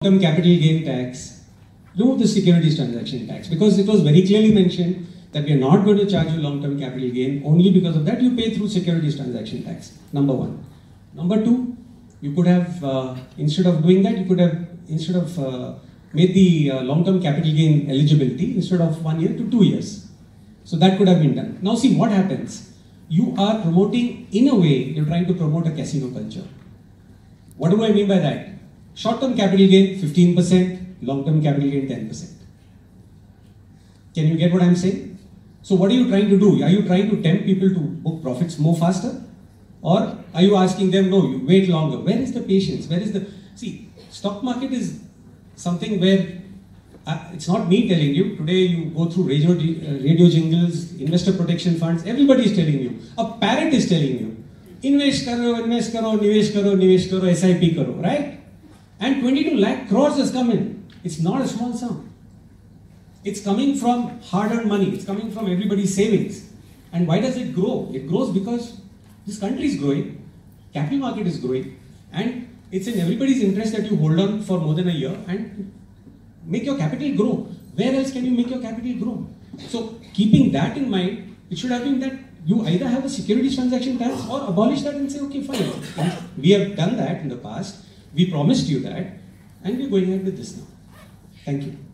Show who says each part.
Speaker 1: long-term capital gain tax, remove the securities transaction tax, because it was very clearly mentioned that we are not going to charge you long-term capital gain. Only because of that you pay through securities transaction tax. Number one. Number two, you could have, instead of doing that, you could have, instead of made the long-term capital gain eligibility, instead of 1 year to 2 years. So that could have been done. Now see what happens. You are promoting, in a way, you're trying to promote a casino culture. What do I mean by that? Short-term capital gain 15%, long-term capital gain 10%. Can you get what I'm saying? So what are you trying to do? Are you trying to tempt people to book profits more faster? Or are you asking them, no, you wait longer? Where is the patience? Where is the... See, stock market is something where it's not me telling you. Today you go through radio jingles, investor protection funds, everybody is telling you. A parrot is telling you, invest karo, nivesh karo, SIP karo, right? And 22 lakh crores has come in. It's not a small sum. It's coming from hard-earned money. It's coming from everybody's savings. And why does it grow? It grows because this country is growing, capital market is growing, and it's in everybody's interest that you hold on for more than a year and make your capital grow. Where else can you make your capital grow? So keeping that in mind, it should have been that you either have a securities transaction tax or abolish that and say, okay, fine. We have done that in the past. We promised you that, and we're going ahead with this now. Thank you.